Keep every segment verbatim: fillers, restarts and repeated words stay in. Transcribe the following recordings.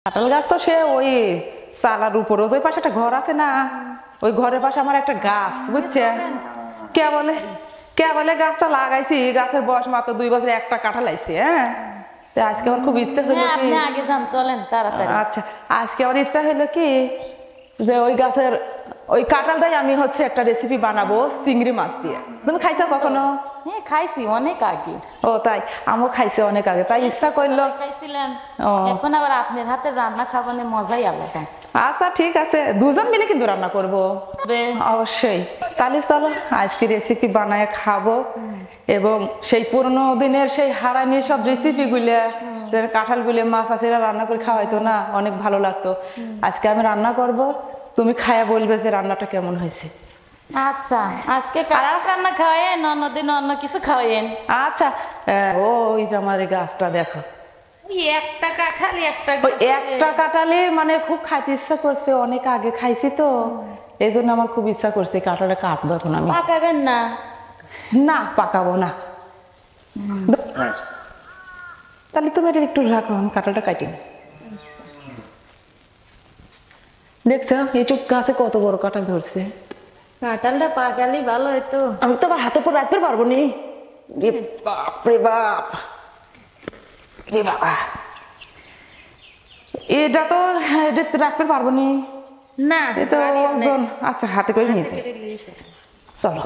কাঁঠাল গাছ তো সে ওই চালার উপরে ওই পাশে একটা ঘর আছে না, ওই ঘরের পাশে আমার একটা গাছ, বুঝছে কে বলে কে বলে গাছটা লাগাইছি, গাছের বয়স মাত্র দুই বছর, একটা কাঁঠাল আইছে। হ্যাঁ, আজকে আমার খুব ইচ্ছা হলো কি, আপনি আগে যান, চলেন তাড়াতাড়ি। আচ্ছা, আজকে আমার ইচ্ছা হলো কি যে ওই গাছের ওই কাঁঠালটাই আমি হচ্ছে একটা রেসিপি বানাবো চিংড়ি মাছ দিয়ে। তুমি খাইছো কখনো? হ্যাঁ খাইছি, অনেক আগে। ও তাই, আমিও খাইছি অনেক আগে, তাই ইচ্ছা করলো। খাইছিলেন, এখন আবার আপনার হাতে রান্না খাবারের মজাই আলাদা। আচ্ছা ঠিক আছে, দুজন মিলে কিন্তু রান্না করব অবশ্যই। তাহলে চলো আজকে রেসিপি বানায় খাবো, এবং সেই পুরনো দিনের সেই হারানি সব রেসিপি গুলা, কাঁঠাল গুলে মাছ আছে রান্না করে খাওয়াইতো না, অনেক ভালো লাগতো। আজকে আমি রান্না করব, তুমি খায়া বলবে যে রান্নাটা কেমন হয়েছে। আচ্ছা, আজকে কাঁঠাল রান্না খাওয়ায়েন, অন্যদিন অন্য কিছু খাওয়ায়েন। আচ্ছা, ওই যে আমার এই গাছটা দেখো, একটা কাঁঠাল একটা একটা কাঁঠালে মানে খুব খাইতে ইচ্ছা করছে, অনেক আগে খাইছি তো এই জন্য আমার খুব ইচ্ছা করছে কাঁঠালটা কাটবো। এখন আমি পাকাবেন না? না পাকাবো না। তাহলে তুমি এটা একটু রাখো, আমি কাঁঠালটা কাটি। দেখছো এইটুক গাছে কত বড় কাঁঠাল ধরছে। কাঁঠালটা পাকালে ভালো হইতো। আমি তো আমার হাতে পর রাখতে পারবো নি। বাপ রে বাপ রে বাবা, এটা তো এটা রাখতে পারবো নি না, এটা ওজন। আচ্ছা হাতে করে নিয়েছে, চলো।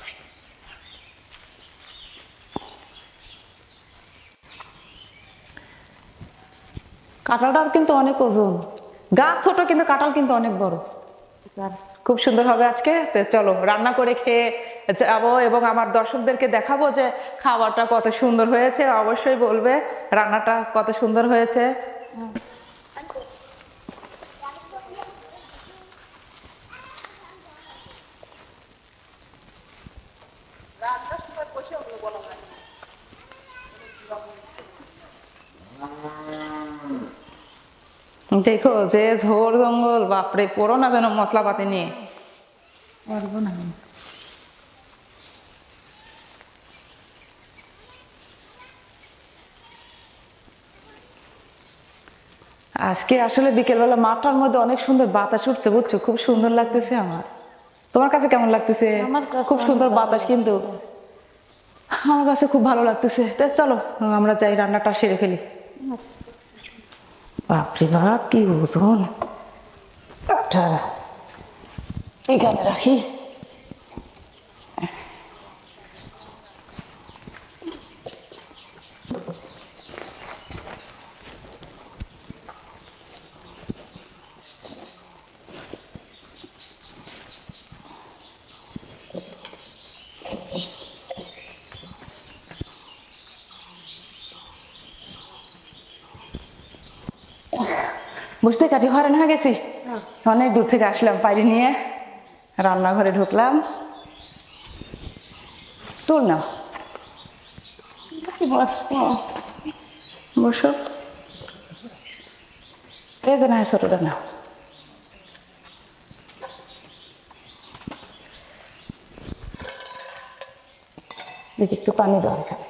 কাঁঠালটা কিন্তু অনেক ওজন, গাছ ছোট কিন্তু কাঁঠাল কিন্তু অনেক বড়, খুব সুন্দর হবে আজকে। চলো রান্না করে খেয়ে যাবো, এবং আমার দর্শকদেরকে দেখাবো যে খাবারটা কত সুন্দর হয়েছে। অবশ্যই বলবে রান্নাটা কত সুন্দর হয়েছে। দেখো যে ঝোর জঙ্গল, বাপরে পড়ো না যেন মশলাপাতি নিয়ে। পারবো না। আজকে আসলে বিকেলবেলা মাঠটার মধ্যে অনেক সুন্দর বাতাস উঠছে, বুঝছো, খুব সুন্দর লাগতেছে আমার। তোমার কাছে কেমন লাগতেছে? খুব সুন্দর বাতাস, কিন্তু আমার কাছে খুব ভালো লাগতেছে। চলো আমরা যাই, রান্নাটা সেরে ফেলি। বাপরে বাপ কি ওজন, এখানে রাখি। বুঝতে কাটি হয়রান হয়ে গেছি, অনেক দূর থেকে আসলাম পাইরি নিয়ে, রান্নাঘরে ঢুকলাম। টুল নাও, বসো। এই যে না ছোটটা নাও। দেখি একটু পানি দেওয়া এখানে।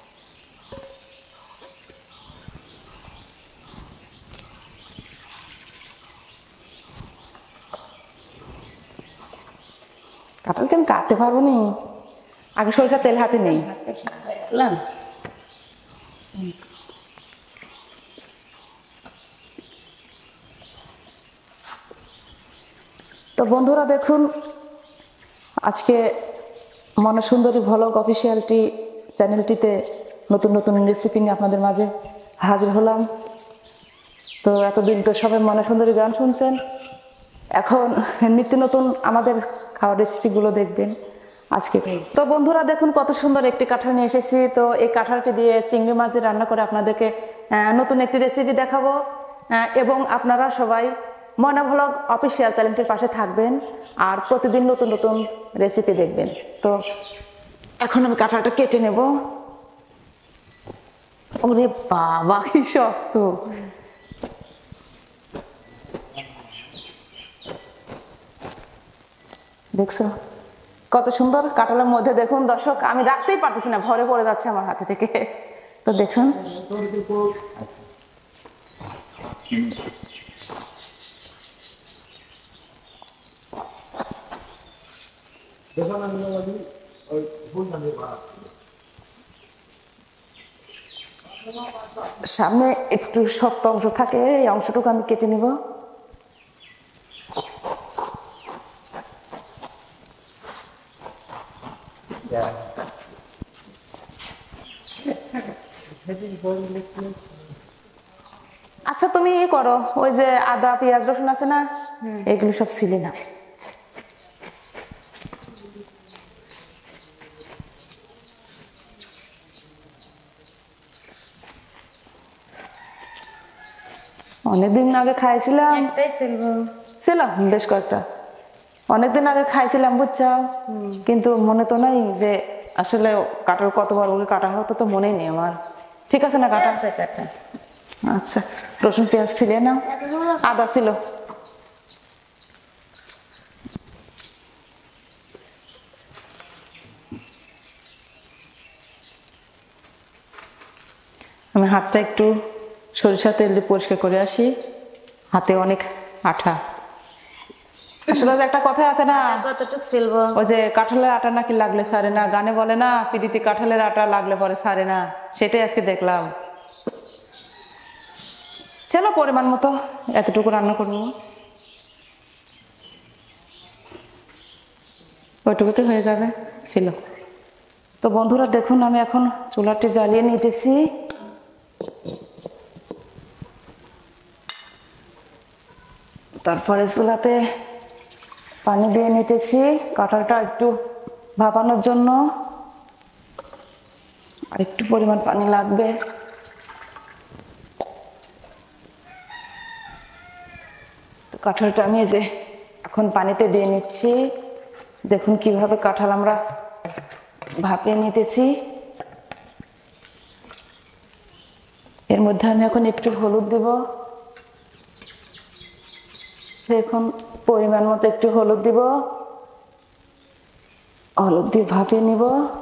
কাঁঠাল কেন কাটতে পারবো নি, আগে সরিষার তেল হাতে নেই। তো বন্ধুরা দেখুন, আজকে মনে সুন্দরী ভ্লগ অফিসিয়ালটি চ্যানেলটিতে নতুন নতুন রেসিপি নিয়ে আপনাদের মাঝে হাজির হলাম। তো এতদিন তো সবাই মনে সুন্দরী গান শুনছেন, এখন নিত্য নতুন আমাদের খাওয়ার রেসিপিগুলো দেখবেন আজকে। তো বন্ধুরা দেখুন কত সুন্দর একটি কাঁঠাল নিয়ে এসেছি। তো এই কাঁঠালটি দিয়ে চিংড়ি মাছ দিয়ে রান্না করে আপনাদেরকে নতুন একটি রেসিপি দেখাবো, এবং আপনারা সবাই ময়না ভ্লগ অফিসিয়াল চ্যানেলটির পাশে থাকবেন আর প্রতিদিন নতুন নতুন রেসিপি দেখবেন। তো এখন আমি কাঁঠালটা কেটে নেব। ওরে বাবা কি শক্ত, দেখছো কত সুন্দর কাঁঠালের মধ্যে। দেখুন দর্শক, আমি রাখতেই পারতেছি না, ভরে পড়ে যাচ্ছে আমার হাতে থেকে। তো দেখুন সামনে একটু শক্ত অংশ থাকে, এই অংশটুকু আমি কেটে নিব। আচ্ছা তুমি ই করো, ওই যে আদা পেঁয়াজ রসুন আছে না, এগুলো সব ছিলে না। অনেকদিন আগে খাইছিলাম, একটাই সিলবো। ছিল বেশ কয়েকটা, অনেকদিন আগে খাইছিলাম বুঝছো, কিন্তু মনে তো নাই যে আসলে কাটার কতবার ওকে কাটা হতো, তো মনেই নেই আমার। ঠিক আছে না কাটা? আছে কাটা। আচ্ছা, রসুন পেঁয়াজ ছিলে না, আদা ছিল। আমি হাতটা একটু সরিষা তেল দিয়ে পরিষ্কার করে আসি, হাতে অনেক আঠা। আসলে যে একটা কথা আছে না, কতটুক সিলবো? ওই যে কাঁঠালের আটা নাকি লাগলে সারে না, গানে বলে না, পিড়িতে কাঁঠালের আটা লাগলে পরে সারে না, সেটাই আজকে দেখলাম। চলো পরিমাণ মতো এতটুকু রান্না করবো, ওইটুকুতে হয়ে যাবে ছিল। তো বন্ধুরা দেখুন, আমি এখন চুলাটি জ্বালিয়ে নিতেছি। তারপরে চুলাতে পানি দিয়ে নিতেছি কাঁঠালটা একটু ভাপানোর জন্য, আর একটু পরিমাণ পানি লাগবে। কাঁঠালটা আমি এই যে এখন পানিতে দিয়ে নিচ্ছি। দেখুন কিভাবে কাঁঠাল আমরা ভাপিয়ে নিতেছি। এর মধ্যে আমি এখন একটু হলুদ দেব, দেখুন পরিমাণ মতো একটু হলুদ দিব, হলুদ দিয়ে ভাপিয়ে নিব।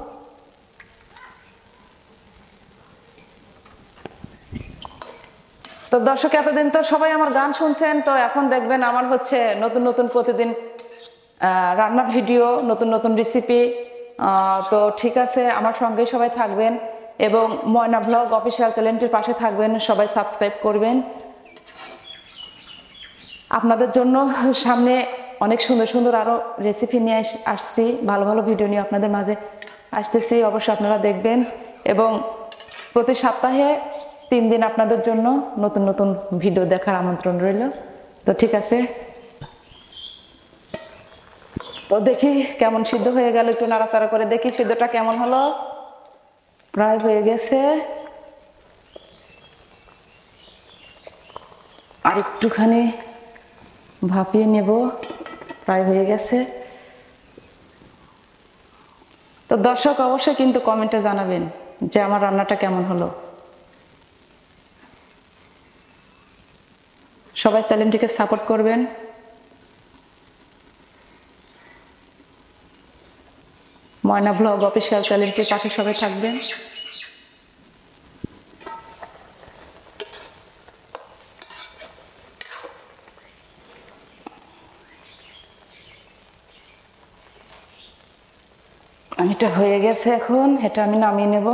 তো দর্শক এতদিন তো সবাই আমার গান শুনছেন, তো এখন দেখবেন আমার হচ্ছে নতুন নতুন প্রতিদিন রান্নার ভিডিও, নতুন নতুন রেসিপি। তো ঠিক আছে, আমার সঙ্গেই সবাই থাকবেন এবং ময়না ব্লগ অফিসিয়াল চ্যানেলটির পাশে থাকবেন, সবাই সাবস্ক্রাইব করবেন। আপনাদের জন্য সামনে অনেক সুন্দর সুন্দর আরও রেসিপি নিয়ে আসছি, ভালো ভালো ভিডিও নিয়ে আপনাদের মাঝে আসতেছি, অবশ্যই আপনারা দেখবেন। এবং প্রতি সপ্তাহে তিন দিন আপনাদের জন্য নতুন নতুন ভিডিও দেখার আমন্ত্রণ রইল। তো ঠিক আছে, তো দেখি কেমন সিদ্ধ হয়ে গেল, একটু নাড়াচাড়া করে দেখি সিদ্ধটা কেমন হলো। প্রায় হয়ে গেছে, আর একটুখানি ভাপিয়ে নেব, প্রায় হয়ে গেছে। তো দর্শক অবশ্যই কিন্তু কমেন্টে জানাবেন যে আমার রান্নাটা কেমন হলো। সবাই চ্যানেলটিকে সাপোর্ট করবেন। ময়না ব্লগ অফিসিয়াল চ্যানেলটির পাশে সবাই থাকবেন। এটা হয়ে গেছে, এখন এটা আমি নামিয়ে নেব।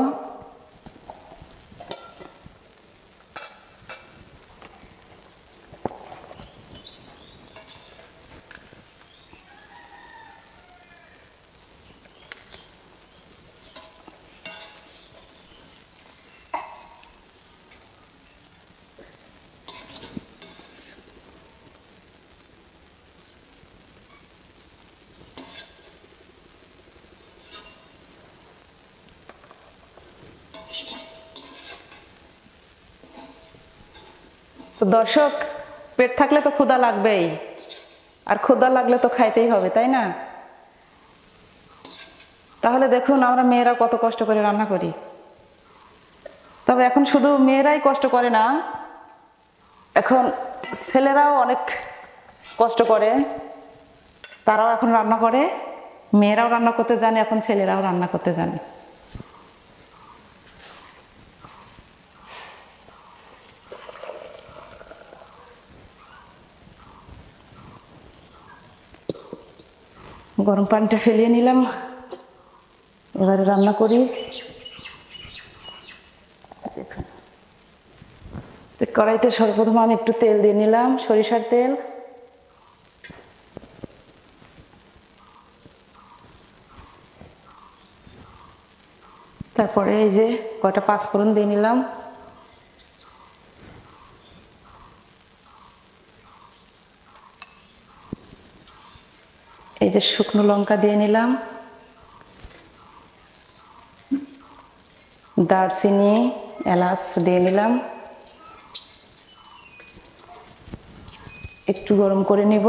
তো দর্শক, পেট থাকলে তো ক্ষুধা লাগবেই, আর ক্ষুধা লাগলে তো খাইতেই হবে, তাই না? তাহলে দেখুন আমরা মেয়েরা কত কষ্ট করে রান্না করি। তবে এখন শুধু মেয়েরাই কষ্ট করে না, এখন ছেলেরাও অনেক কষ্ট করে, তারাও এখন রান্না করে। মেয়েরাও রান্না করতে জানে, এখন ছেলেরাও রান্না করতে জানে। গরম পানিটা ফেলিয়ে নিলাম, এবারে রান্না করি। দেখুন, কড়াইতে সর্বপ্রথম আমি একটু তেল দিয়ে নিলাম, সরিষার তেল। তারপরে এই যে কয়টা পাঁচফোড়ন দিয়ে নিলাম। এই যে শুকনো লঙ্কা দিয়ে নিলাম, দারচিনি, এলাচ দিয়ে নিলাম। একটু গরম করে নিব।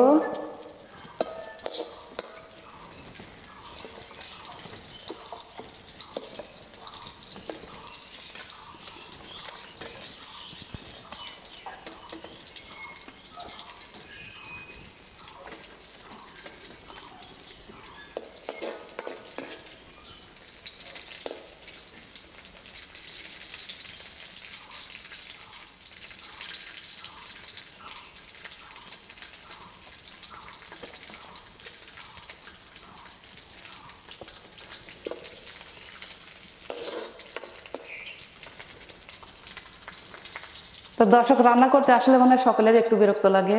তো দর্শক, রান্না করতে আসলে মনে হয় সকলের একটু বিরক্ত লাগে,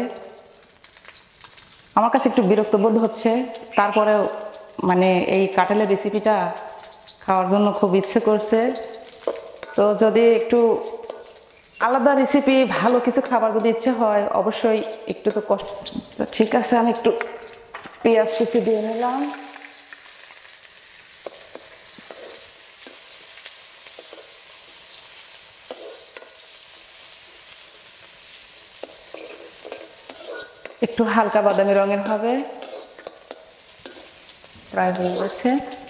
আমার কাছে একটু বিরক্ত বোধ হচ্ছে। তারপরেও মানে এই কাঁঠালের রেসিপিটা খাওয়ার জন্য খুব ইচ্ছে করছে। তো যদি একটু আলাদা রেসিপি, ভালো কিছু খাবার যদি ইচ্ছে হয়, অবশ্যই একটু তো কষ্ট। তো ঠিক আছে, আমি একটু পেঁয়াজ কুচি দিয়ে নিলাম। একটু হালকা বাদামি রঙের হবে, প্রায় হয়ে গেছে।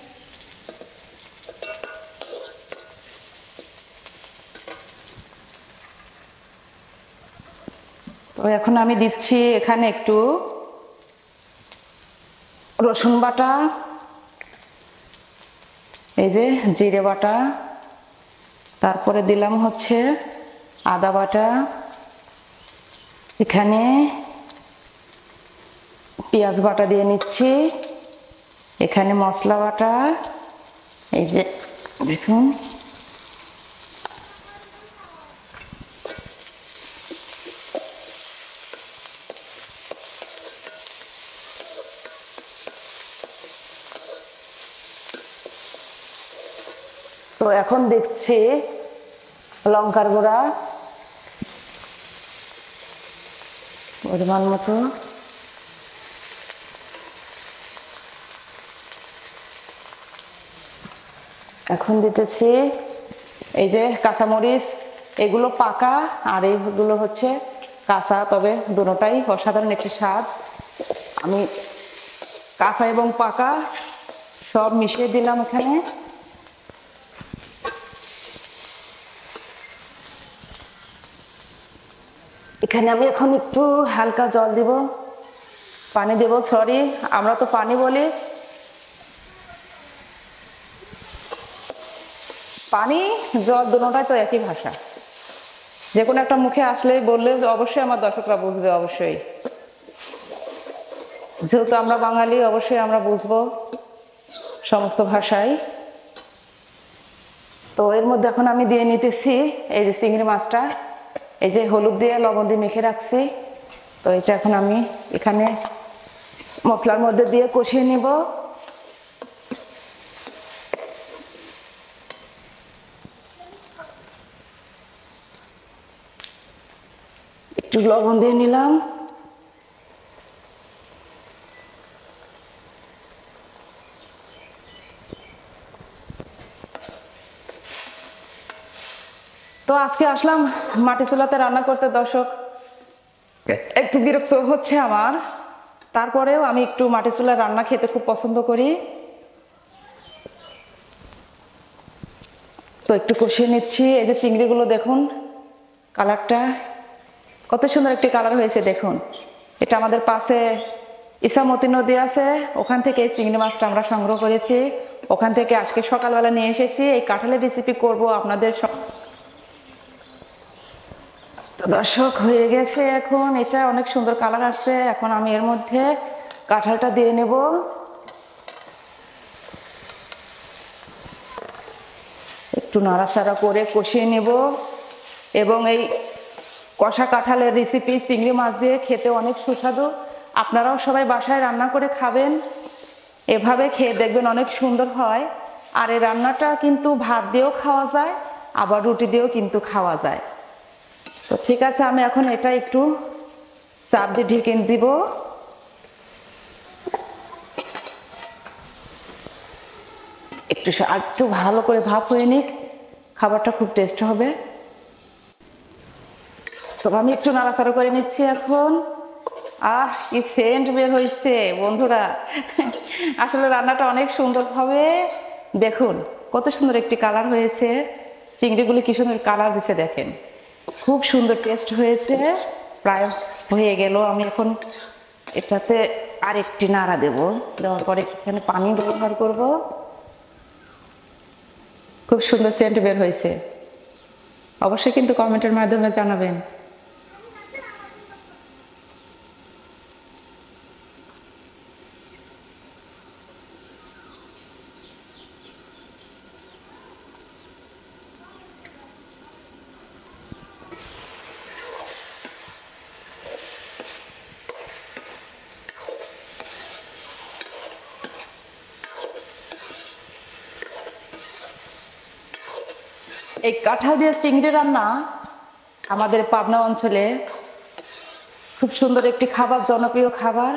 তো এখন আমি দিচ্ছি এখানে একটু রসুন বাটা, এই যে জিরে বাটা, তারপরে দিলাম হচ্ছে আদা বাটা, এখানে পেঁয়াজ বাটা দিয়ে নিচ্ছি, এখানে মশলা বাটা, এই যে দেখুন। তো এখন দেখছি লঙ্কার গুঁড়া পরিমাণ মতো, এখন দিতেছি এই যে কাঁচামরিচ, এগুলো পাকা আর এইগুলো হচ্ছে কাঁচা, তবে দুটোটাই অসাধারণ একটি স্বাদ। আমি কাঁচা এবং পাকা সব মিশিয়ে দিলাম এখানে। এখানে আমি এখন একটু হালকা জল দিব, পানি দেব, সরি আমরা তো পানি বলি, পানি জল দুটোটাই তো একই ভাষা। যে কোনো একটা মুখে আসলেই বললে অবশ্যই আমার দর্শকরা বুঝবে, অবশ্যই, যেহেতু আমরা বাঙালি অবশ্যই আমরা বুঝবো সমস্ত ভাষায়। তো এর মধ্যে এখন আমি দিয়ে নিতেছি এই যে চিংড়ি মাছটা, এই যে হলুদ দিয়ে লবণ দিয়ে মেখে রাখছি। তো এটা এখন আমি এখানে মশলার মধ্যে দিয়ে কষিয়ে নিব। একটু লবণ দিয়ে নিলাম। তো আজকে আসলাম মাটি চুলাতে রান্না করতে, দর্শক একটু বিরক্ত হচ্ছে আমার, তারপরেও আমি একটু মাটি চুলায় রান্না খেতে খুব পছন্দ করি। তো একটু কষিয়ে নিচ্ছি। এই যে চিংড়িগুলো দেখুন, কালারটা কত সুন্দর একটি কালার হয়েছে দেখুন। এটা আমাদের পাশে ইসামতি নদী আছে, ওখান থেকে এই চিংড়ি মাছটা আমরা সংগ্রহ করেছি, ওখান থেকে আজকে সকালবেলা নিয়ে এসেছি। এই কাঁঠালের রেসিপি করব আপনাদের। তো দর্শক হয়ে গেছে, এখন এটা অনেক সুন্দর কালার আসছে। এখন আমি এর মধ্যে কাঁঠালটা দিয়ে নেব। একটু নাড়াচাড়া করে কষিয়ে নেব। এবং এই কষা কাঁঠালের রেসিপি চিংড়ি মাছ দিয়ে খেতে অনেক সুস্বাদু। আপনারাও সবাই বাসায় রান্না করে খাবেন, এভাবে খেয়ে দেখবেন অনেক সুন্দর হয়। আর এই রান্নাটা কিন্তু ভাত দিয়েও খাওয়া যায়, আবার রুটি দিয়েও কিন্তু খাওয়া যায়। তো ঠিক আছে, আমি এখন এটা একটু চাপ দিয়ে ঢেকে দিব। একটু একটু ভালো করে ভাপ হয়ে নিক, খাবারটা খুব টেস্ট হবে। তো আমি একটু নাড়াচাড়া করে নিচ্ছি এখন। আহ, কি সেন্ট বের হয়েছে বন্ধুরা! আসলে রান্নাটা অনেক সুন্দর হবে। দেখুন কত সুন্দর একটি কালার হয়েছে, চিংড়িগুলি কি সুন্দর কালার দিচ্ছে দেখেন, খুব সুন্দর টেস্ট হয়েছে। প্রায় হয়ে গেল। আমি এখন এটাতে আরেকটি নাড়া দেব, দেওয়ার পরে এখানে পানি ব্যবহার করব। খুব সুন্দর সেন্ট বের হয়েছে, অবশ্যই কিন্তু কমেন্টের মাধ্যমে জানাবেন। এই কাঁঠাল দিয়ে চিংড়ি রান্না আমাদের পাবনা অঞ্চলে খুব সুন্দর একটি খাবার, জনপ্রিয় খাবার।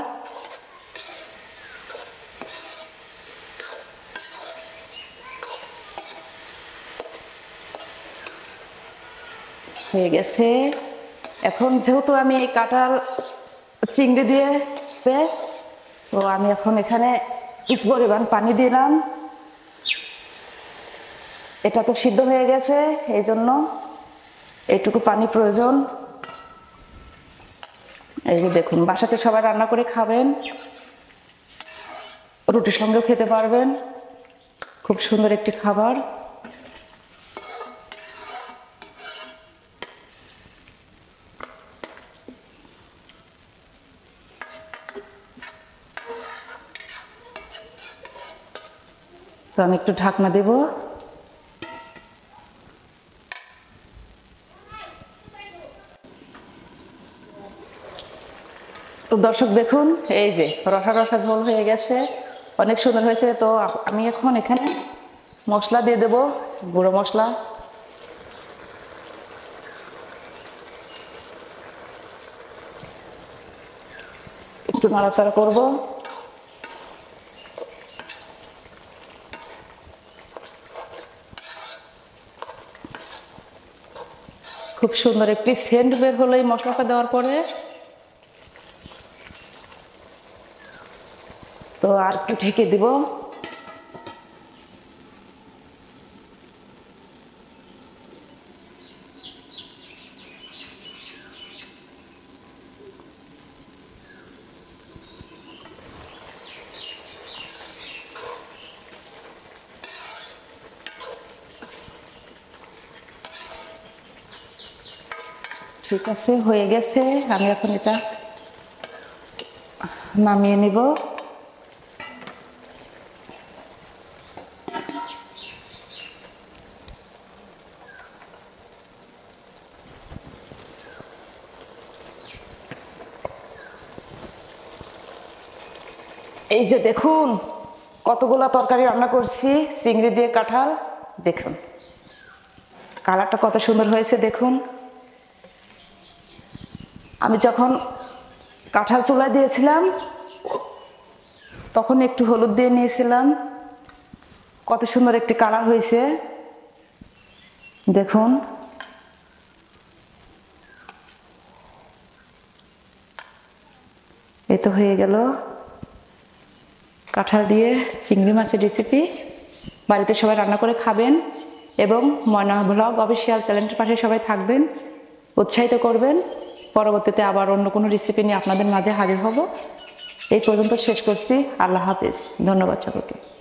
হয়ে গেছে। এখন যেহেতু আমি এই কাঁঠাল চিংড়ি দিয়ে তো আমি এখন এখানে কিছু পরিমাণ পানি দিলাম। এটা তো সিদ্ধ হয়ে গেছে, এই জন্য এইটুকু পানি প্রয়োজন। এই যে দেখুন, বাসাতে সবাই রান্না করে খাবেন, রুটির সঙ্গেও খেতে পারবেন। খুব সুন্দর একটি খাবার। তো আমি একটু ঢাকনা দেব। তো দর্শক দেখুন, এই যে রসা রসা ঝোল হয়ে গেছে, অনেক সুন্দর হয়েছে। তো আমি এখন এখানে মশলা দিয়ে দেব, গুঁড়ো মশলা। একটু নাড়াচাড়া করব। খুব সুন্দর একটি সেন্ট বের হলো এই মশলাটা দেওয়ার পরে। তো আর একটু ঢেকে দিব। ঠিক আছে, হয়ে গেছে। আমি এখন এটা নামিয়ে নিব। এই যে দেখুন, কতগুলা তরকারি রান্না করছি চিংড়ি দিয়ে কাঁঠাল। দেখুন কালারটা কত সুন্দর হয়েছে দেখুন। আমি যখন কাঁঠাল চুলায় দিয়েছিলাম তখন একটু হলুদ দিয়ে নিয়েছিলাম, কত সুন্দর একটি কালার হয়েছে দেখুন। এই তো হয়ে গেল কাঁঠাল দিয়ে চিংড়ি মাছের রেসিপি। বাড়িতে সবাই রান্না করে খাবেন এবং ময়না ব্লগ অফিসিয়াল চ্যানেলটির পাশে সবাই থাকবেন, উৎসাহিত করবেন। পরবর্তীতে আবার অন্য কোনো রেসিপি নিয়ে আপনাদের মাঝে হাজির হব। এই পর্যন্ত শেষ করছি। আল্লাহ হাফেজ। ধন্যবাদ সকলকে।